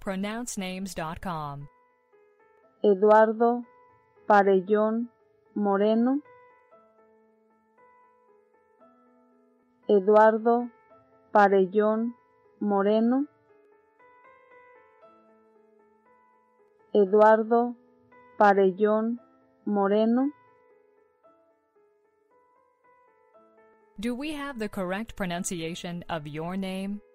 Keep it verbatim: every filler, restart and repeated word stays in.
pronounce names dot com. Eduardo, Pareyón, Moreno. Eduardo, Pareyón, Moreno. Eduardo, Pareyón, Moreno. Do we have the correct pronunciation of your name?